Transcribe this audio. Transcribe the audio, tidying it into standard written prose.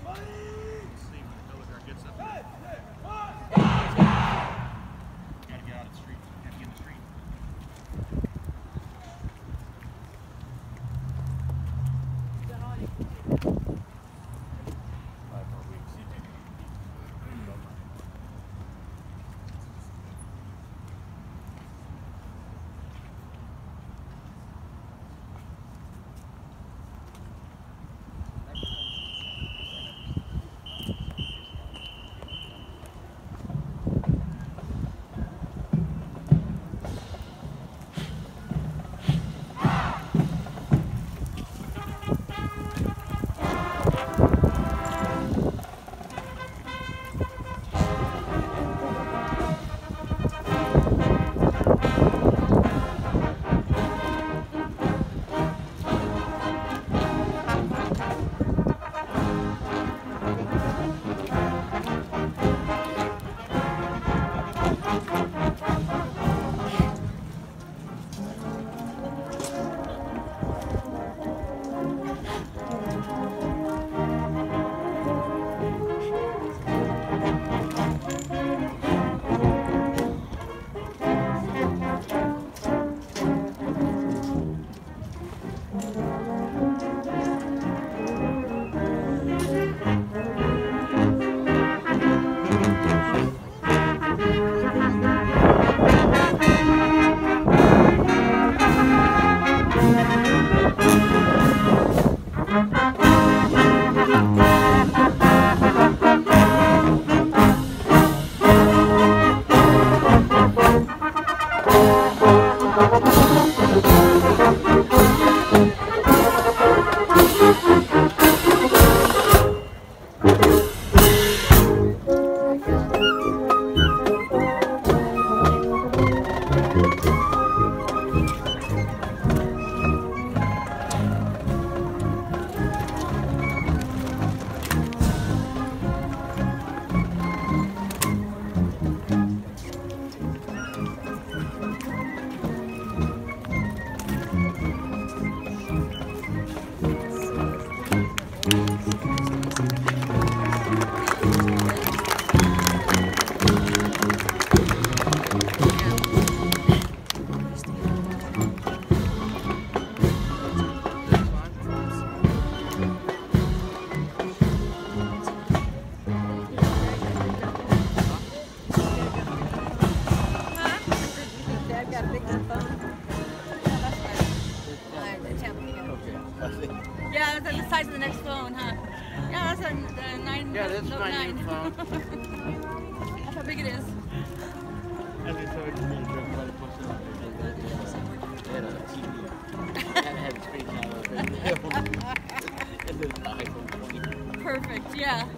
See when the color guard gets up there. You gotta get out of the street. You gotta get in the street. 5 more weeks. Yeah, that's the size of the next phone, huh? Yeah, that's a 9. Yeah, that's Note my 9. new phone. That's how big it is. I mean, so it's really good. Try to push it up there. They had a TV. I had a screen camera. And then an iPhone 20. Perfect, yeah.